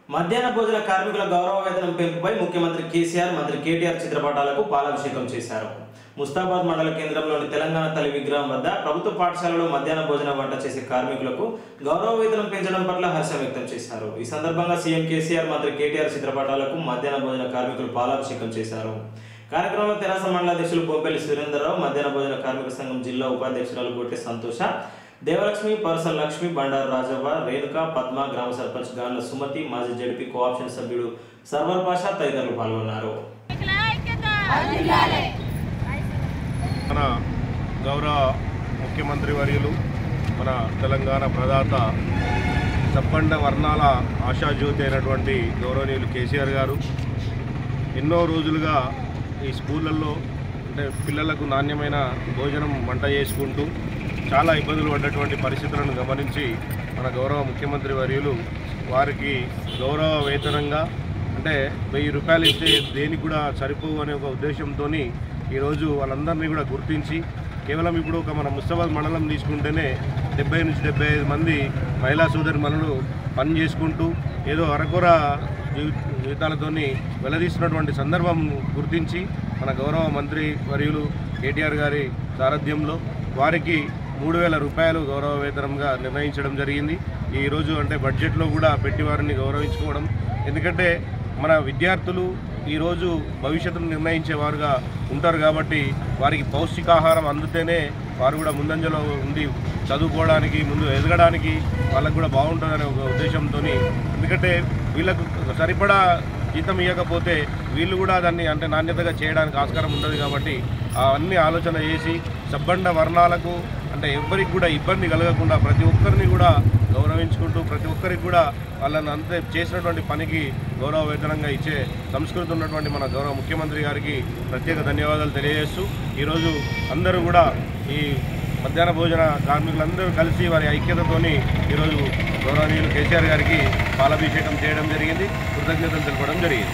మధ్యాహ్న భోజన కార్మికుల గౌరవ వేతనం పెంపుపై ముఖ్యమంత్రి కేసీఆర్, మంత్రి కేటీఆర్ చిత్రపటాలకు పాలాభిషేకం చేశారు. ముస్తాబాద్ మండల కేంద్రంలోని తెలంగాణ తల్లి విగ్రహం వద్ద ప్రభుత్వ పాఠశాలలో మధ్యాహ్న భోజన వంట చేసే కార్మికులకు గౌరవ వేతనం పెంచడం పట్ల హర్షం వ్యక్తం చేశారు. ఈ సందర్భంగా సీఎం కేసీఆర్, మంత్రి కేటీఆర్ చిత్రపటాలకు మధ్యాహ్న భోజన కార్మికులు పాలాభిషేకం చేశారు. కార్యక్రమంలో తెరాస మండల అధ్యక్షులు బొంపెల్లి సురేందర్రావు, మధ్యాహ్న భోజన కార్మిక సంఘం జిల్లా ఉపాధ్యక్షురాలు గొట్టె సంతోష, దేవలక్ష్మి, పరసల లక్ష్మి, బండారు రాజవ్వ, రేణుక, పద్మ, గ్రామ సర్పంచ్ గాన్ల సుమతి, మాజీ జడ్పీ కోఆప్షన్ సభ్యుడు సర్వర్ పాషా తదితరులు పాల్గొన్నారు. మన గౌరవ ముఖ్యమంత్రి వర్యులు, మన తెలంగాణ ప్రదాత, సబ్బండ వర్ణాల ఆశాజ్యోతి అయినటువంటి గౌరవనీయులు కేసీఆర్ గారు ఎన్నో రోజులుగా ఈ స్కూళ్ళల్లో అంటే పిల్లలకు నాణ్యమైన భోజనం వంట చేసుకుంటూ చాలా ఇబ్బందులు పడ్డటువంటి పరిస్థితులను గమనించి మన గౌరవ ముఖ్యమంత్రి వర్యులు వారికి గౌరవ వేతనంగా అంటే 1000 రూపాయలు ఇస్తే దేనికి కూడా సరిపోవు అనే ఒక ఉద్దేశంతో ఈరోజు వాళ్ళందరినీ కూడా గుర్తించి కేవలం ఇప్పుడు ఒక మన ముస్తాబాద్ మండలం తీసుకుంటేనే 70 నుంచి 75 మంది మహిళా సోదరి మనులు పని చేసుకుంటూ ఏదో అరకొర జీవితాలతో వెల్లదీస్తున్నటువంటి సందర్భం గుర్తించి మన గౌరవ మంత్రి వర్యులు కేటీఆర్ గారి సారథ్యంలో వారికి 3000 రూపాయలు గౌరవ వేతనంగా నిర్ణయించడం జరిగింది. ఈరోజు అంటే బడ్జెట్లో కూడా పెట్టి వారిని గౌరవించుకోవడం, ఎందుకంటే మన విద్యార్థులు ఈరోజు భవిష్యత్తును నిర్ణయించేవారుగా ఉంటారు కాబట్టి వారికి పౌష్టికాహారం అందుతేనే వారు కూడా ముందంజలో ఉండి చదువుకోవడానికి, ముందు ఎదగడానికి వాళ్ళకు కూడా బాగుంటుందనే ఒక ఉద్దేశంతో, ఎందుకంటే వీళ్ళకు సరిపడా జీతం ఇవ్వకపోతే వీళ్ళు కూడా దాన్ని అంటే నాణ్యతగా చేయడానికి ఆస్కారం ఉండదు కాబట్టి అవన్నీ ఆలోచన చేసి సబ్బండ వర్ణాలకు అంటే ఎవరికి కూడా ఇబ్బంది కలగకుండా ప్రతి ఒక్కరిని కూడా గౌరవించుకుంటూ ప్రతి ఒక్కరికి కూడా వాళ్ళని అంతే చేసినటువంటి పనికి గౌరవ వేతనంగా ఇచ్చే సంస్కృతి ఉన్నటువంటి మన గౌరవ ముఖ్యమంత్రి గారికి ప్రత్యేక ధన్యవాదాలు తెలియజేస్తూ ఈరోజు అందరూ కూడా ఈ మధ్యాహ్న భోజన కార్మికులందరూ కలిసి వారి ఐక్యతతోని ఈరోజు గౌరవనీయులు కేసీఆర్ గారికి పాలాభిషేకం చేయడం జరిగింది, కృతజ్ఞతలు తెలపడం జరిగింది.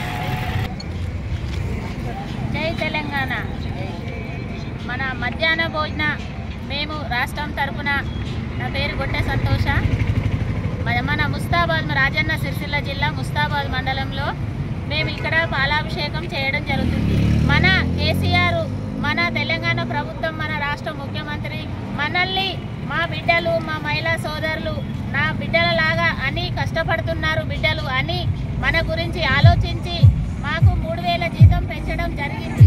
జై తెలంగాణ. మన మధ్యాహ్న భోజన మేము రాష్ట్రం తరఫున, నా పేరు గొట్టె సంతోష, మన ముస్తాబాద్ రాజన్న సిరిసిల్ల జిల్లా ముస్తాబాద్ మండలంలో మేము ఇక్కడ పాలాభిషేకం చేయడం జరుగుతుంది. మన కేసీఆర్, మన తెలంగాణ ప్రభుత్వం, మన రాష్ట్ర ముఖ్యమంత్రి మనల్ని, మా బిడ్డలు, మా మహిళా సోదరులు నా బిడ్డలలాగా అని కష్టపడుతున్నారు బిడ్డలు అని మన గురించి ఆలోచించి మాకు 3000 జీతం పెంచడం జరిగింది.